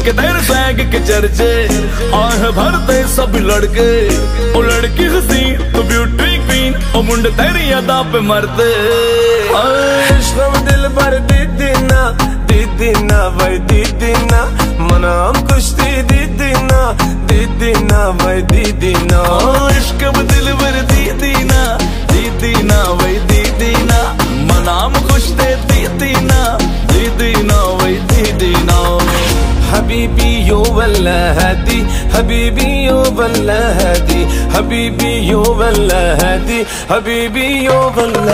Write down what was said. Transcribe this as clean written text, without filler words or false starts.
के तेरे सैग के चर्चे आह भरते सब लड़के, ओ लड़की हसीन तो ब्यूटी क्वीन, ओ मुंडे तेरी अदा पे मरते। इश्क़ दिल भर दीदीना दीदीना भाई दीदीना, मनाम कुश्ती दीदीना दीदीना भाई दीदीना। इश्क़ दिल भर दीदीना दीदीना भाई दीदीना, मनाम कुश्ती दीदीना दीदीना भाई दीदीना। हबीबी यो वल्ला हदी, हबीबी यो वल्ला हदी, हबीबी यो वल्ला हदी, हबीबी यो वल्ला।